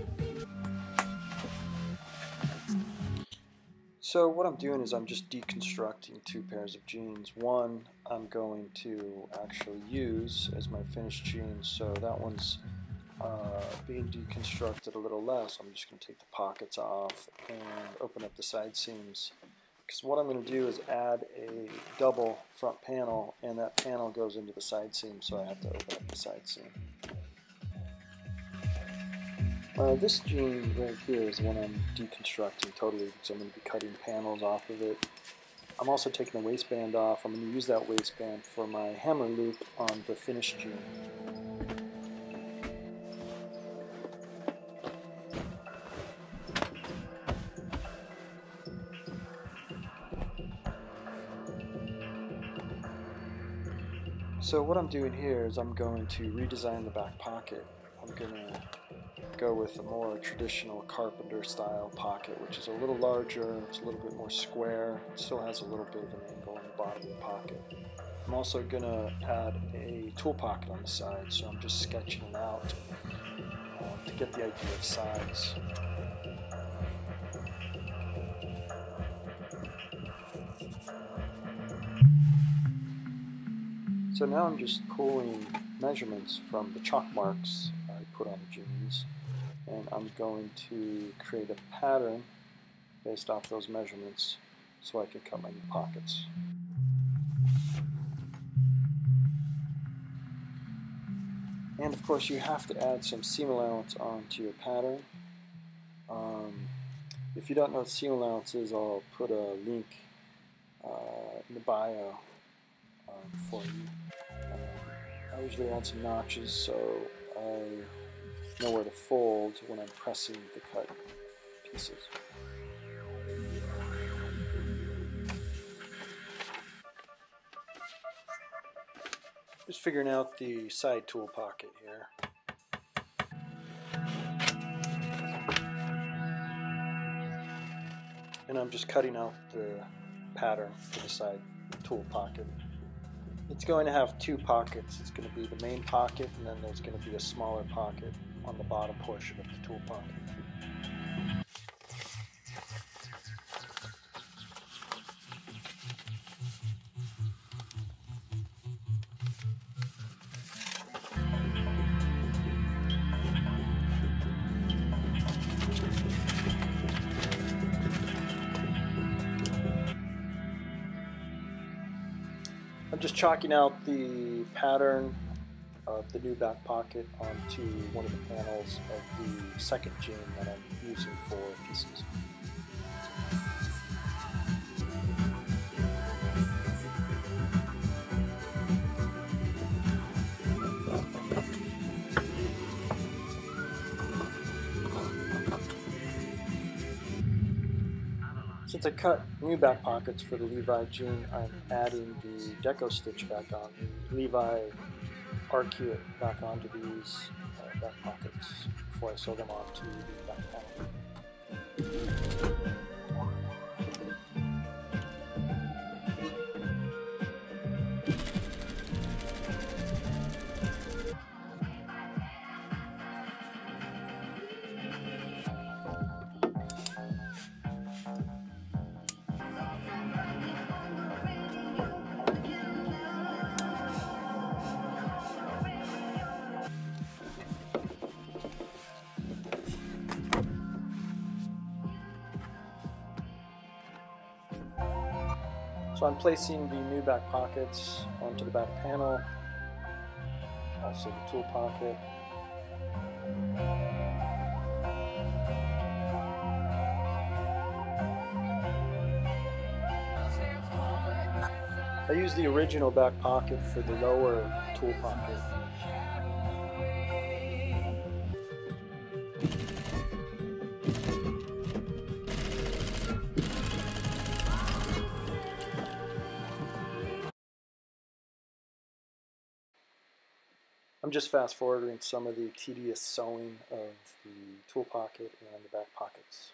So what I'm doing is I'm just deconstructing two pairs of jeans. One I'm going to actually use as my finished jeans, so that one's being deconstructed a little less. I'm just going to take the pockets off and open up the side seams. Because what I'm going to do is add a double front panel, and that panel goes into the side seam, so I have to open up the side seam. This jean right here is the one I'm deconstructing totally, because I'm going to be cutting panels off of it. I'm also taking the waistband off. I'm going to use that waistband for my hammer loop on the finished jean. So what I'm doing here is I'm going to redesign the back pocket. I'm going to go with a more traditional carpenter style pocket, which is a little larger, it's a little bit more square, it still has a little bit of an angle in the bottom of the pocket. I'm also going to add a tool pocket on the side, so I'm just sketching it out to get the idea of size. So now I'm just pulling measurements from the chalk marks I put on the jeans, and I'm going to create a pattern based off those measurements so I can cut my new pockets. And of course you have to add some seam allowance onto your pattern. If you don't know what seam allowance is, I'll put a link in the bio for you. I usually add some notches so I know where to fold when I'm pressing the cut pieces. Just figuring out the side tool pocket here. And I'm just cutting out the pattern for the side tool pocket. It's going to have two pockets. It's going to be the main pocket, and then there's going to be a smaller pocket on the bottom portion of the tool pocket. I'm just chalking out the pattern of the new back pocket onto one of the panels of the second jean that I'm using for pieces. Since I cut new back pockets for the Levi jean, I'm adding the deco stitch back on, the Levi arcuate back onto these back pockets before I sew them onto the back panel. So I'm placing the new back pockets onto the back panel, also the tool pocket. I use the original back pocket for the lower tool pocket. I'm just fast forwarding some of the tedious sewing of the tool pocket and the back pockets.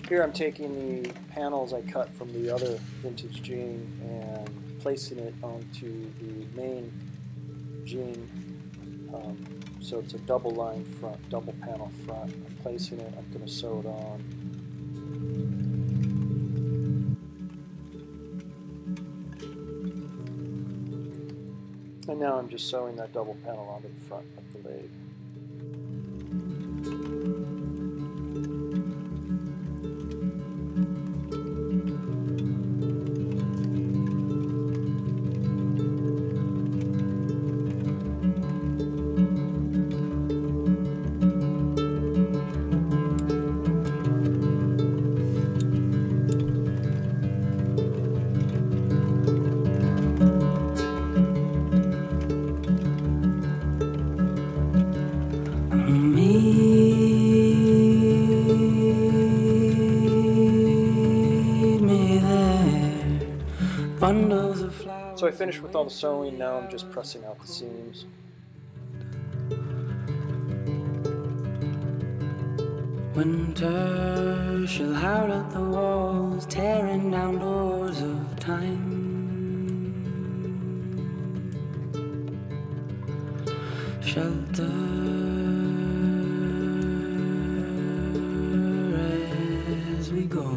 Here I'm taking the panels I cut from the other vintage jean and placing it onto the main jean. So it's a double line front, double panel front. I'm placing it, I'm going to sew it on. And now I'm just sewing that double panel onto the front of the leg. So I finished with all the sewing, now I'm just pressing out the seams. Winter shall howl at the walls, tearing down doors of time. Shelter as we go.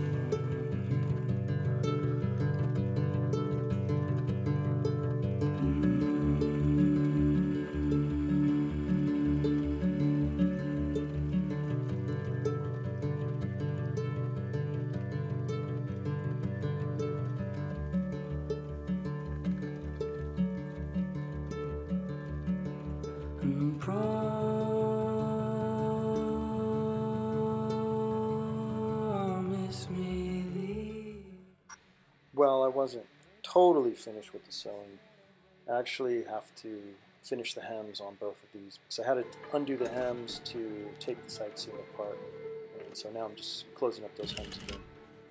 Well, I wasn't totally finished with the sewing. I actually have to finish the hems on both of these because I had to undo the hems to take the side seam apart. And so now I'm just closing up those hems again.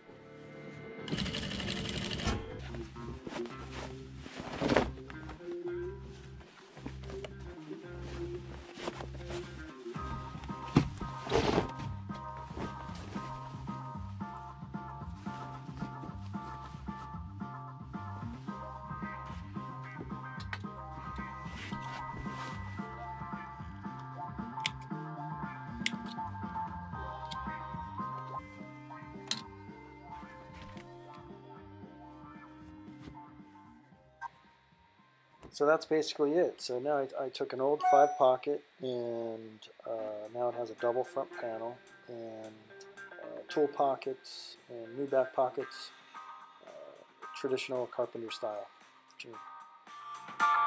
So that's basically it. So now I took an old 5-pocket and now it has a double front panel and tool pockets and new back pockets, traditional carpenter style jean.